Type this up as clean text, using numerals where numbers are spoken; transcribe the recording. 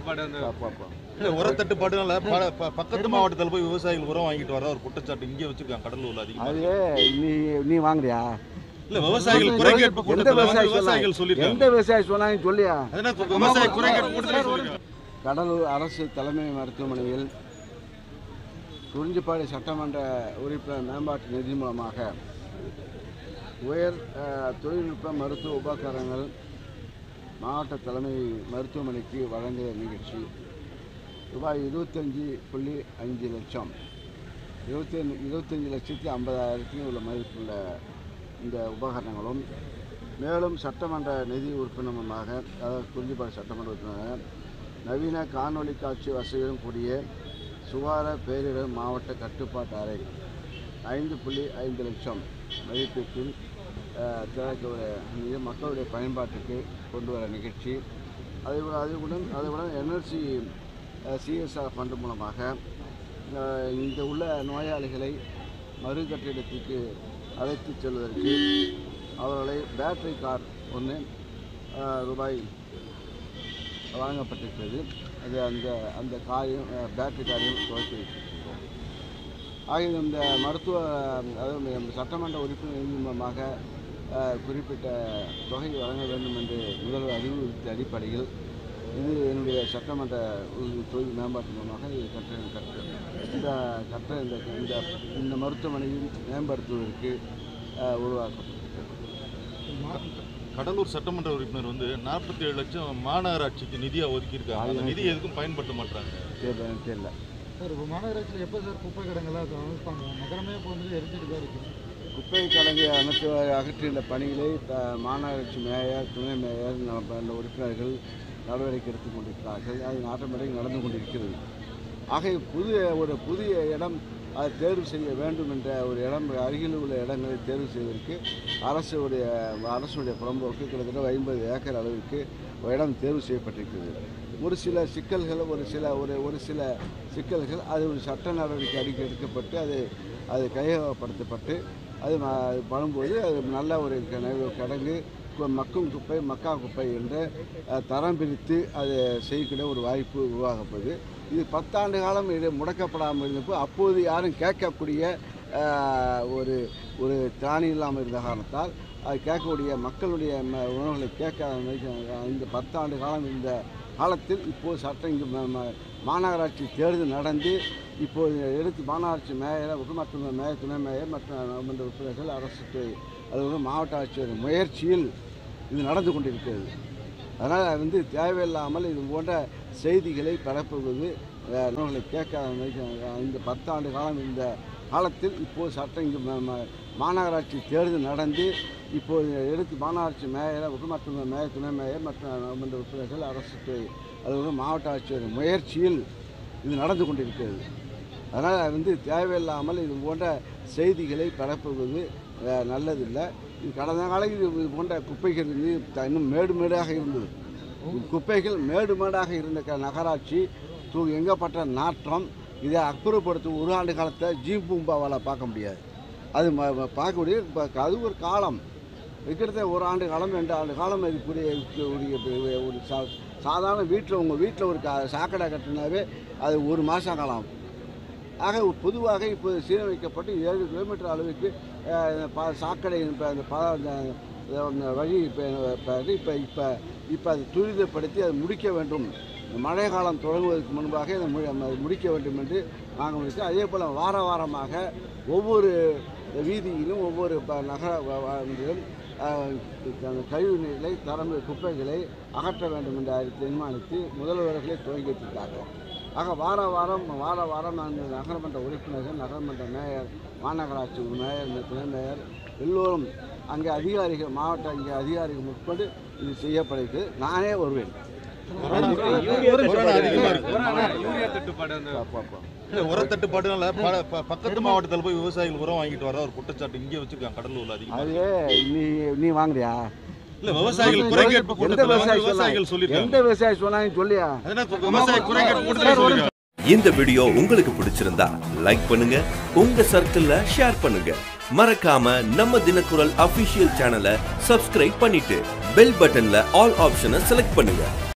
உர தட்டுப்பாடுனால பக்கத்து மாவட்டத்தில் போய் விவசாயிகள் உரம் வாங்கிட்டு வர ஒரு குற்றச்சாட்டு இங்கே வச்சிருக்காங்க கடலூர்ல அதிகமா. நீ வாங்குறியா? இல்ல விவசாயிகள் குறை கேட்பு விவசாயிகள் சொல்லிருக்காங்க. எந்த விவசாயி சொன்னாங்க சொல்லியா? விவசாய குறை கேட்பு. கடலூர் அரசு தலைமை மருத்துவமனையில் குறிஞ்சிப்பாடி சட்டமன்ற உறுப்பினர் மேம்பாட்டு நிதி மூலமாக உயர் தொழில்நுட்ப மருத்துவ உபகரணங்கள் மாவட்ட தலைமை மருத்துவமனைக்கு வழங்கிய நிகழ்ச்சி ரூபாய் 25.5 லட்சம் 25,50,000 உள்ள மதிப்புள்ள இந்த உபகரணங்களும் மேலும் சட்டமன்ற நிதி உறுப்பினருமாக அதாவது குறிஞ்சிப்பாடி சட்டமன்ற உறுப்பினராக நவீன காணொலி காட்சி வசதியுடன் கூடிய சுகாதார பேரிடர் மாவட்ட கட்டுப்பாட்டு அறை 5.5 லட்சம் மதிப்பீட்டில் மக்களுடைய பயன்பாட்டுக்கு கொண்டு வர நிகழ்ச்சி. அதேபோல் என்எல்சி சிஎஸ்ஆர் ஃபண்டு மூலமாக இங்கே உள்ள நோயாளிகளை மறு கட்டிடத்துக்கு அழைத்து செல்வதற்கு அவர்களை பேட்டரி கார் ஒன்று ரூபாய் வழங்கப்பட்டிருக்கிறது. அது அந்த காரையும் பேட்டரி காரையும் துவக்கி வைத்திருக்கிறோம். ஆகிய இந்த மருத்துவ அதாவது சட்டமன்ற உறுப்பினர் மூலமாக குறிப்பிட்ட தொகை வழங்க வேண்டும் என்று முதல்வர் அறிவுறுத்த அடிப்படையில் இது என்னுடைய சட்டமன்ற தொழில் மேம்பாட்டு மூலமாக இந்த மருத்துவமனையும் மேம்படுத்துவதற்கு உருவாக்கப்பட்டிருக்கிறது. கடலூர் சட்டமன்ற உறுப்பினர் 47 லட்சம் மாநகராட்சிக்கு நிதியாக ஒதுக்கியிருக்காங்க. அந்த நிதி எதுக்கும் பயன்படுத்த மாட்டாங்க. தெரியல சார். இப்போ மாநகராட்சியில் எப்போ சார் குப்பை கிடங்கெல்லாம் அமைப்பாங்க? நகரமே இப்போ எரிஞ்சிட்டு தான் இருக்குது. குப்பை கிடங்கு அகற்றுகின்ற பணிகளை மாநகராட்சி மேயர், துணை மேயர் அந்த உறுப்பினர்கள் நடவடிக்கை எடுத்துக் கொண்டிருக்கிறார்கள். அது ஆட்டோமேட்டிக் நடந்து கொண்டிருக்கிறது. ஆக புதிய இடம் அதை தேர்வு செய்ய வேண்டும் என்ற ஒரு இடம் அருகில் உள்ள இடங்களை தேர்வு செய்வதற்கு அரசுடைய புறம்போக்கு கிட்டத்தட்ட 50 ஏக்கர் அளவிற்கு இடம் தேர்வு செய்யப்பட்டிருக்கிறது. ஒரு சில சிக்கல்கள் அது ஒரு சட்ட நடவடிக்கை எடுக்கப்பட்டு அது கையகப்படுத்தப்பட்டு அது பண்ணும்போது அது நல்ல ஒரு கிடங்கு மக்கும் குப்பை மக்கா குப்பை என்று தரம் பிரித்து அதை செய்யக்கூடிய ஒரு வாய்ப்பு உருவாகப்படுது. இது 10 ஆண்டு காலம் இது முடக்கப்படாமல் இருந்தப்போ அப்போது யாரும் கேட்கக்கூடிய ஒரு திராணி இல்லாமல் இருந்த காரணத்தால் அது கேட்கக்கூடிய மக்களுடைய உணவுகளை கேட்காத இந்த 10 ஆண்டு காலம் இந்த காலத்தில் இப்போது சட்டம் இங்கு மாநகராட்சி தேர்தல் நடந்து இப்போது எடுத்து மாநகராட்சி மேயர் மற்றும் மேயர், துணை மேயர் மற்றும் உறுப்பினர்கள் அரசு அது மாவட்ட ஆட்சியர் முயற்சியில் இது நடந்து கொண்டிருக்கிறது. அதனால் தேவையில்லாமல் இது போன்ற செய்திகளை பரப்புவது உணவுகளை கேட்காத இந்த 10 ஆண்டு காலம் இந்த காலத்தில் இப்போது சட்டம் இங்கு மாநகராட்சி தேர்தல் நடந்து இப்போது எடுத்து மாநகராட்சி மேயர் மற்றும் மேயர், துணை மேயர் மற்றும் உறுப்பினர்கள் அரசு அது மாவட்ட ஆட்சியர் முயற்சியில் இது நடந்து கொண்டிருக்கிறது. அதனால் தேவையில்லாமல் இது போன்ற செய்திகளை பரப்புவது நல்லதில்லை. இது கடந்த காலத்தில் இது போன்ற குப்பைகள் இன்னும் மேடாக இருந்தது. குப்பைகள் மேடாக இருந்த நகராட்சி எங்கப்பட்ட நாற்றம் இதை அப்புறப்படுத்தும். ஒரு ஆண்டு காலத்தை ஜீப் பூம்பாவால் பார்க்க முடியாது. அது பார்க்கக்கூடிய அது ஒரு காலம் கிட்டத்தட்ட 1 ஆண்டு காலம் 2 ஆண்டு காலம் இதுக்குரிய ஒரு சாதாரண உங்கள் வீட்டில் ஒரு சாக்கடை கட்டினாவே அது 1 மாதம் காலம். ஆக பொதுவாக இப்போ சீரமைக்கப்பட்டு 7 கிலோமீட்டர் அளவுக்கு சாக்கடை அந்த வழி இப்போ அதை துரிதப்படுத்தி அதை முடிக்க வேண்டும். மழை காலம் தொடங்குவதற்கு முன்பாக இதை முடிக்க வேண்டும் என்று நாங்கள் முடிச்சு. அதே போல் வாரமாக ஒவ்வொரு வீதியிலும் ஒவ்வொரு நகரிலும் கழிவு நீரை குப்பைகளை அகற்ற வேண்டும் என்று தீர்மானித்து முதல்வர்களே துவங்கி வைத்திருக்காங்க. ஆக வாரம் அந்த நகரமன்ற உறுப்பினர்கள், நகரமன்ற மேயர், மாநகராட்சி மேயர், துணை மேயர் எல்லோரும் அங்கே அதிகாரிகள் மாவட்ட அதிகாரிகள் முற்பட்டு இது செய்யப்படுகிறது. நானே வருவேன். உர தட்டுப்பாடுனால பக்கத்து மாவட்டத்தில் போய் விவசாயிகள் உரம் வாங்கிட்டு வர ஒரு குற்றச்சாட்டு இங்கே வச்சிருக்காங்க கடலூர்ல அதிகமாக. நீ வாங்குறியா? இல்ல விவசாயிகள் குறை கேட்பு விவசாயிகள் சொல்லிருக்காங்க. எந்த விவசாயி சொன்னாங்க சொல்லியா? விவசாய குறை கேட்பு. இந்த வீடியோ உங்களுக்கு பிடிச்சிருந்தா லைக் பண்ணுங்க, உங்க சர்க்கிள்ல ஷேர் பண்ணுங்க. மறக்காம நம்ம தினக்குரல் அபிஷியல் சேனலை சப்ஸ்கிரைப் பண்ணிட்டு பெல் பட்டன்ல ஆல் ஆப்ஷனை செலக்ட் பண்ணுங்க.